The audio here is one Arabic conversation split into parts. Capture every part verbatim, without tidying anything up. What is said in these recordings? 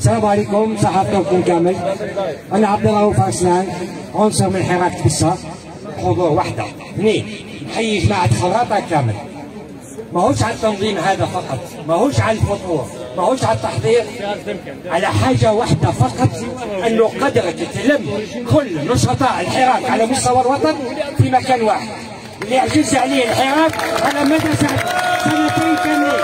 السلام عليكم، صحافيكم كامل. انا عبد الله فارسلان، عنصر من حراك تبسة. حضور وحده. اثنين، نحيي جماعه خراطه كامل. ماهوش على التنظيم هذا فقط، ماهوش على الفطور، ماهوش على التحضير، على حاجه واحده فقط، انه قدرت تلم كل نشطاء الحراك على مستوى الوطن في مكان واحد. اللي عجز عليه الحراك على مدى سنتين كاملين.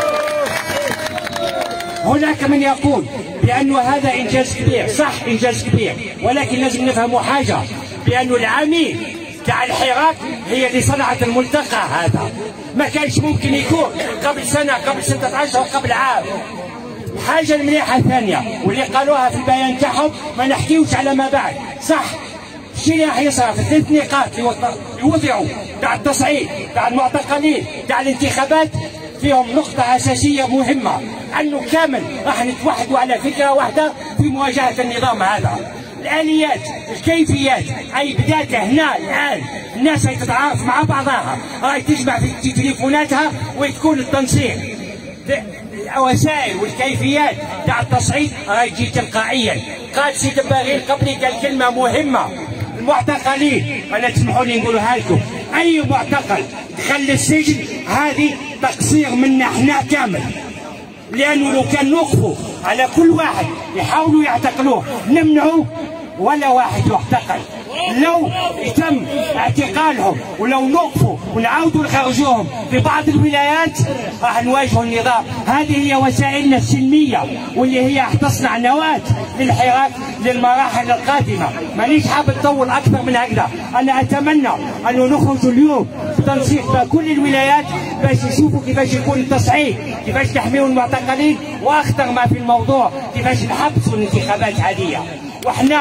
هناك من يقول بأن هذا إنجاز كبير، صح إنجاز كبير، ولكن لازم نفهموا حاجة، بأن العميل تاع الحراك هي اللي صنعت الملتقى هذا. ما كانش ممكن يكون قبل سنة، قبل ستة أشهر، قبل عام. الحاجة المليحة الثانية واللي قالوها في البيان تاعهم، ما نحكيوش على ما بعد، صح؟ الشيء اللي راح يصرى في ثلاث نقاط اللي وضعوا تاع التصعيد، تاع المعتقلين، تاع الانتخابات، فيهم نقطة أساسية مهمة، أنه كامل راح نتوحدوا على فكرة واحدة في مواجهة النظام هذا. الآليات، الكيفيات، أي بدات هنا الآن، الناس راهي تتعارف مع بعضها، راهي تجمع في تليفوناتها وتكون التنسيق. الوسائل والكيفيات تاع التصعيد راهي تجي تلقائيا. قال سي دباغيل قبلي قال كلمة مهمة، المعتقلين، أنا تسمحوا لي نقولها لكم، أي معتقل دخل السجن هذه تقصير منا احنا كامل، لأنه لو كان نوقفوا على كل واحد يحاولوا يعتقلوه نمنعوا ولا واحد يعتقل. لو يتم اعتقالهم ولو نوقفوا ونعاودوا نخرجوهم في بعض الولايات راح نواجهوا النظام. هذه هي وسائلنا السلميه واللي هي راح تصنع نواه للحراك للمراحل القادمه. مانيش حاب نطول اكثر من هكذا. انا اتمنى انه نخرج اليوم بتنسيق بين كل الولايات باش يشوفوا كيفاش يكون التصعيد، كيفاش نحميوا المعتقلين، واخطر ما في الموضوع كيفاش نحبسوا الانتخابات هذه. وحنا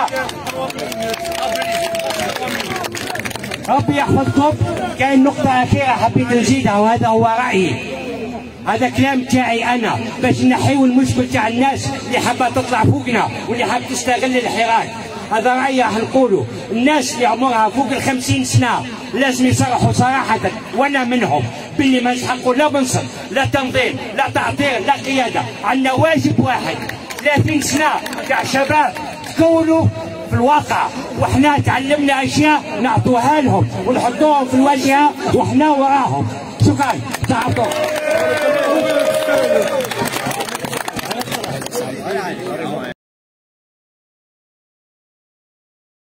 ربي يحفظكم. كاين نقطة أخيرة حبيت نزيدها وهذا هو رأيي، هذا كلام تاعي أنا، باش نحيو المشكل تاع الناس اللي حابة تطلع فوقنا واللي حابة تستغل الحراك. هذا رأيي راح نقوله. الناس اللي عمرها فوق الخمسين سنة لازم يصرحوا صراحة، وأنا منهم، باللي ما نسحقوا لا منصب، لا تنظيم، لا تعطير، لا قيادة. عندنا واجب واحد، ثلاثين سنة تاع شباب تكونوا في الواقع، وحنا تعلمنا اشياء نعطوها لهم ونحطوهم في الواجهه وحنا وراهم. شكرا. تعطوا